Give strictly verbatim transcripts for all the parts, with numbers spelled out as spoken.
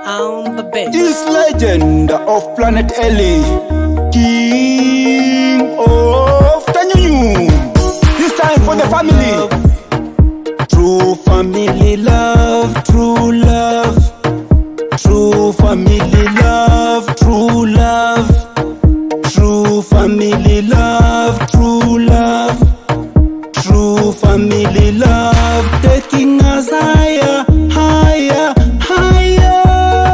on the bench. This legend of Planet Ellie, king of Tanyunyu. This time for the family. True family love, true love. True family love, true love. True family love, true love. True family love, taking us higher, higher, higher.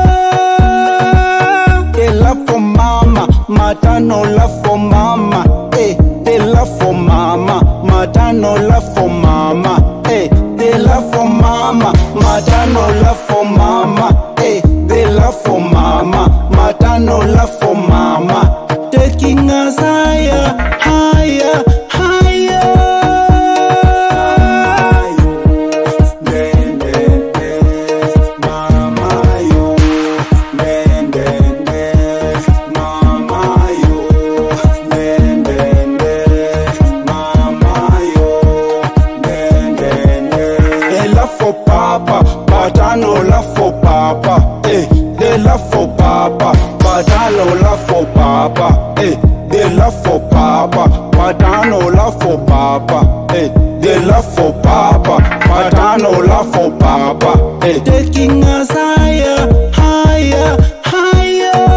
They love for mama, maternal love for mama. Eh, they love for mama, maternal love for mama. Eh, they love for mama, maternal love for mama. Eh, they love for mama, maternal love for mama. Taking us higher, higher, higher. Patano love for papa, eh. They love for papa. Patano love for papa, eh. They love for papa. Patano love for papa, eh. They love for papa. Patano love for papa, eh. Taking us higher, higher, higher.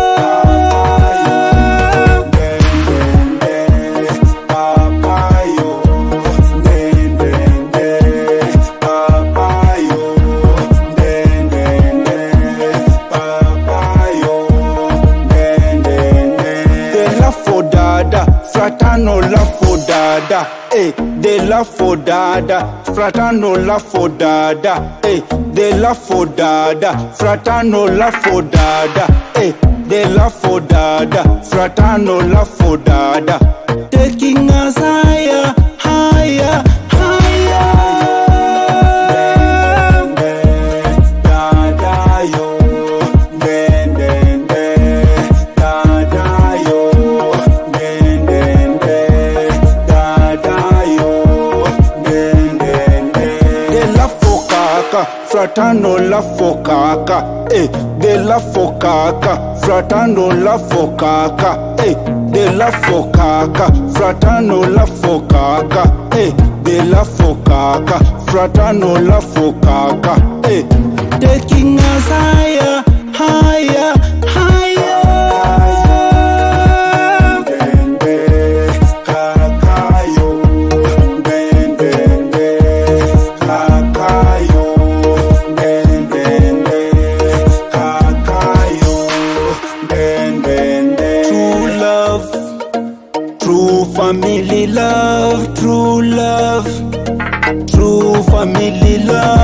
Fratano love for dada, eh. They love for dada. Fratano love for dada, eh. They love for dada. Fratano love for dada, eh. They love for dada. Fratano love for dada. Taking us higher, higher, higher. Fratano love for kaka, eh. They love for kaka. Fratano love for kaka, eh. They love for kaka. Fratano love for kaka, eh. They love for kaka. Fratano love for kaka, eh. Taking us higher, higher, higher. Family love, true love, true family love.